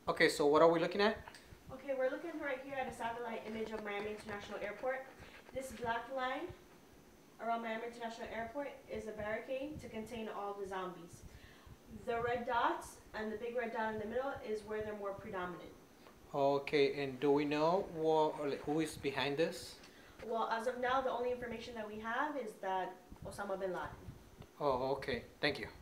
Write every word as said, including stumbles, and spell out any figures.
Okay, so what are we looking at? Okay, we're looking right here at a satellite image of Miami International Airport. This black line around Miami International Airport is a barricade to contain all the zombies. The red dots and the big red dot in the middle is where they're more predominant. Okay, and do we know what, or like, who is behind this? Well, as of now, the only information that we have is that Osama bin Laden. Oh, okay. Thank you.